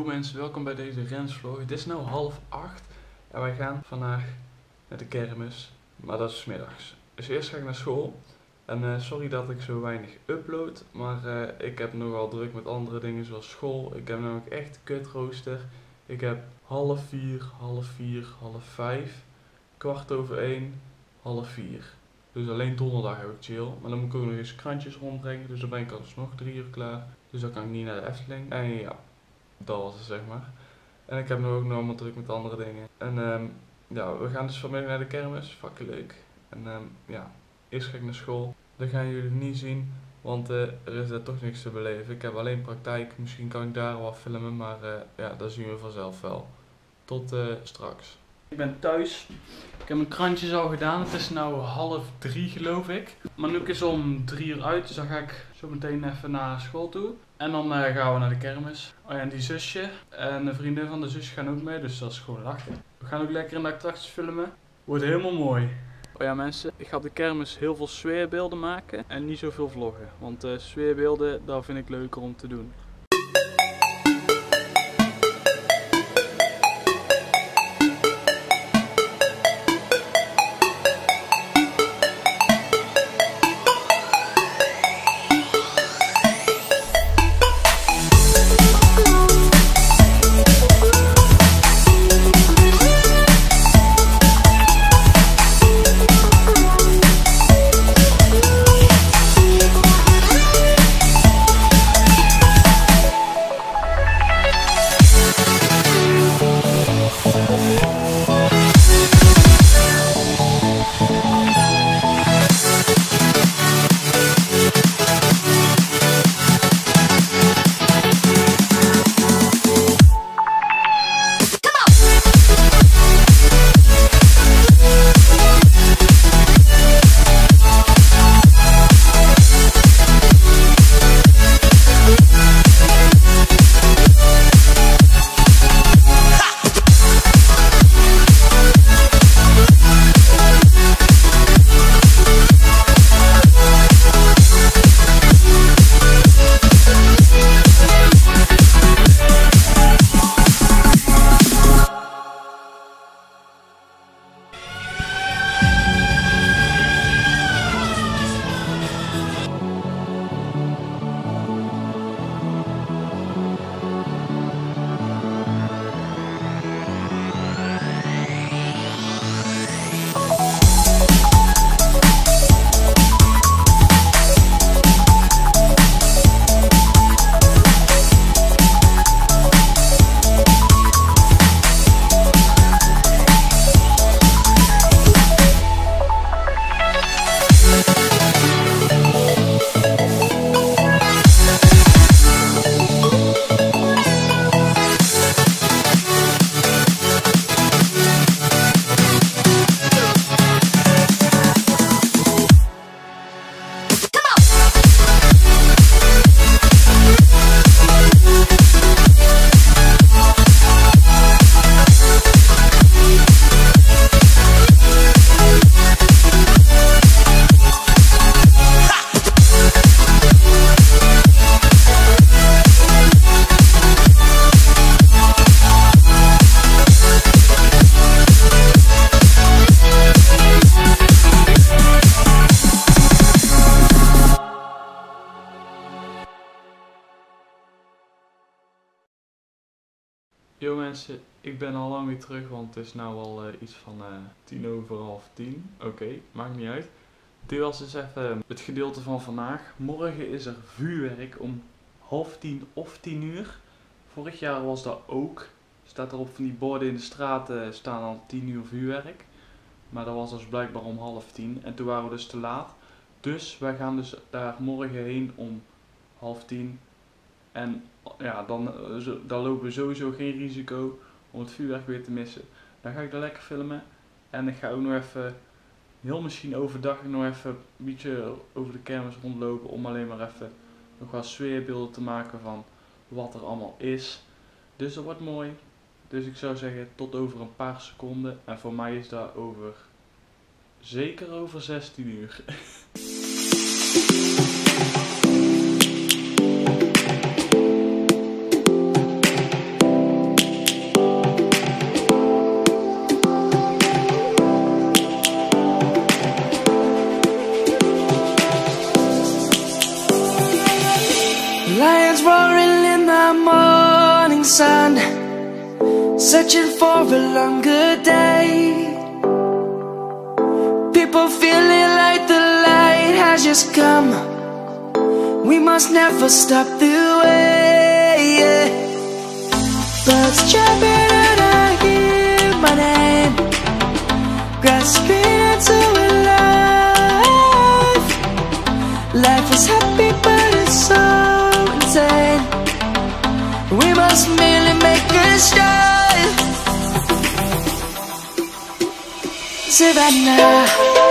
mensen, welkom bij deze rensvlog. Het is nu 7:30 en wij gaan vandaag naar de kermis, maar dat is 's middags. Dus eerst ga ik naar school en sorry dat ik zo weinig upload, maar ik heb nogal druk met andere dingen zoals school. Ik heb namelijk echt een kutrooster. Ik heb 3:30, 4:30, 4:30, 1:15, 3:15. Dus alleen donderdag heb ik chill, maar dan moet ik ook nog eens krantjes rondbrengen, dus dan ben ik alsnog 3 uur klaar. Dus dan kan ik niet naar de Efteling. En ja, dat was het zeg maar. En ik heb nu ook nog allemaal druk met andere dingen. En ja, we gaan dus vanmiddag naar de kermis, fucking leuk. En ja, eerst ga ik naar school. Dat gaan jullie niet zien, want er is daar toch niks te beleven. Ik heb alleen praktijk, misschien kan ik daar wel filmen, maar ja, dat zien we vanzelf wel. Tot straks. Ik ben thuis. Ik heb mijn krantjes al gedaan. Het is nu 2:30 geloof ik. Manouk is om 3 uur uit, dus dan ga ik zo meteen even naar school toe. En dan gaan we naar de kermis. Oh ja, en die zusje en de vriendin van de zusje gaan ook mee, dus dat is gewoon lachen. We gaan ook lekker in de attracties filmen. Wordt helemaal mooi. Oh ja mensen, ik ga op de kermis heel veel sfeerbeelden maken en niet zoveel vloggen. Want sfeerbeelden, dat vind ik leuker om te doen. Yo mensen, ik ben al lang weer terug, want het is nu al iets van 10:50. Oké, maakt niet uit. Dit was dus even het gedeelte van vandaag. Morgen is er vuurwerk om 9:30 of 10 uur. Vorig jaar was dat ook. Staat er op van die borden in de straten staan al 10 uur vuurwerk. Maar dat was dus blijkbaar om 9:30 en toen waren we dus te laat. Dus wij gaan dus daar morgen heen om 9:30. En ja, dan lopen we sowieso geen risico om het vuurwerk weer te missen. Dan ga ik daar lekker filmen. En ik ga ook nog even, heel misschien overdag, nog even een beetje over de kermis rondlopen. Om alleen maar even nog wat sfeerbeelden te maken van wat er allemaal is. Dus dat wordt mooi. Dus ik zou zeggen tot over een paar seconden. En voor mij is dat zeker over 16 uur. Lions roaring in the morning sun, searching for a longer day. People feeling like the light has just come. We must never stop the way, yeah. Birds chirping and I hear my name, grasping into a life. Life is happy but it's so insane. We must merely make a start. Savannah,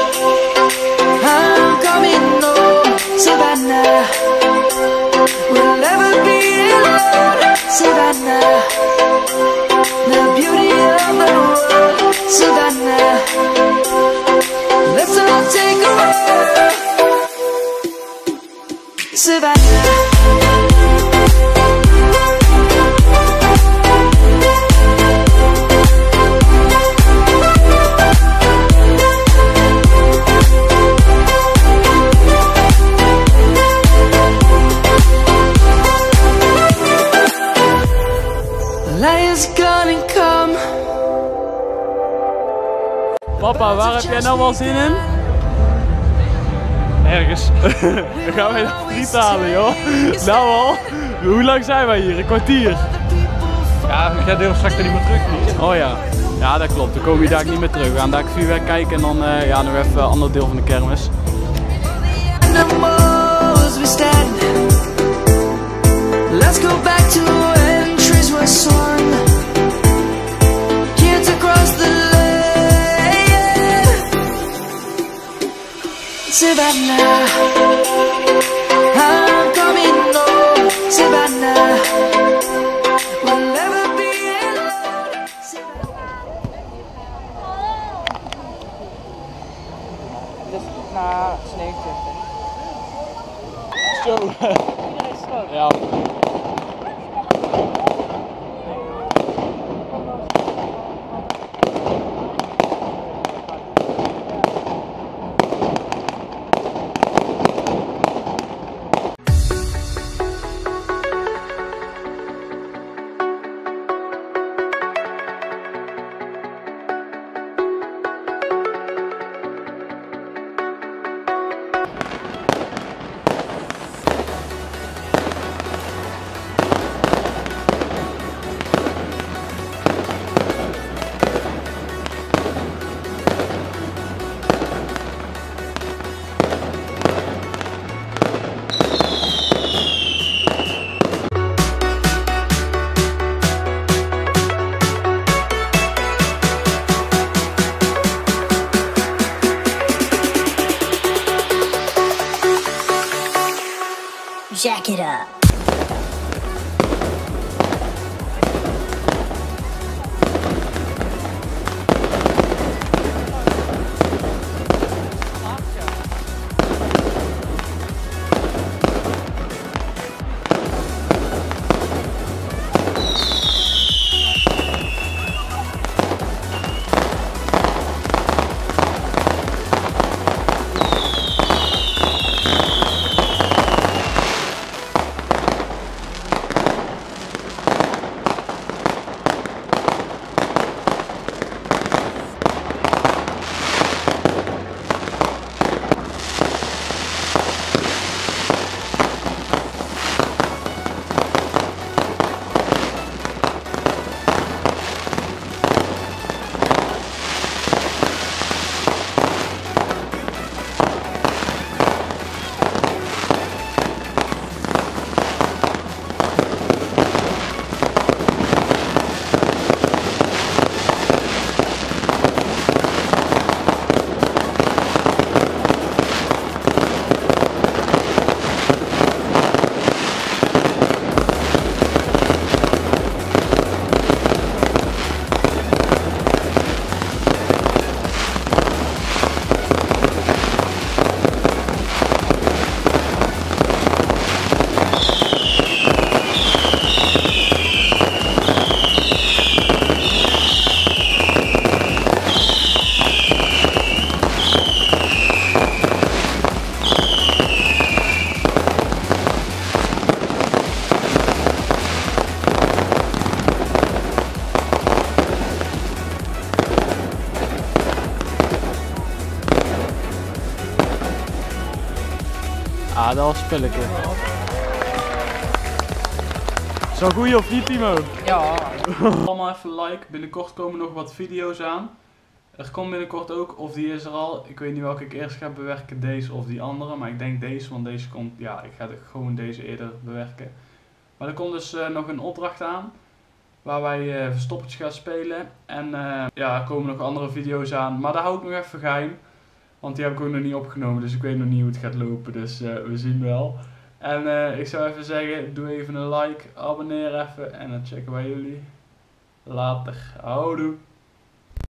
I'm coming home. Savannah, we'll never be alone. Savannah, the beauty of the world. Savannah, let's all take a walk. Savannah. Papa, waar heb jij nou wel zin in? Ergens. Dan gaan wij naar friet halen, joh. Nou al. Hoe lang zijn wij hier? Een kwartier? Ja, jij durft straks er niet meer terug, niet? Oh ja. Ja, dat klopt. Dan komen we daar niet meer terug. We gaan daar vuurwerk kijken en dan ja, nog even een ander deel van de kermis. Let's go back to when trees were sown, kids across the lane. Savannah, I'm coming home. Savannah, we'll never be alone. Dus na 29. Zo. Iedereen is schoon. Ja. Jack it up. Ja, dat was spelletje. Is dat goed of niet, Timo? Ja. Allemaal even like. Binnenkort komen nog wat video's aan. Er komt binnenkort ook, of die is er al. Ik weet niet welke ik eerst ga bewerken, deze of die andere. Maar ik denk deze, want deze komt, ja, ik ga gewoon deze eerder bewerken. Maar er komt dus nog een opdracht aan. Waar wij verstoppertjes gaan spelen. En ja, er komen nog andere video's aan. Maar daar hou ik nog even geheim. Want die heb ik ook nog niet opgenomen. Dus ik weet nog niet hoe het gaat lopen. Dus we zien wel. En ik zou even zeggen, doe even een like. Abonneer even. En dan checken wij jullie later. Houdoe.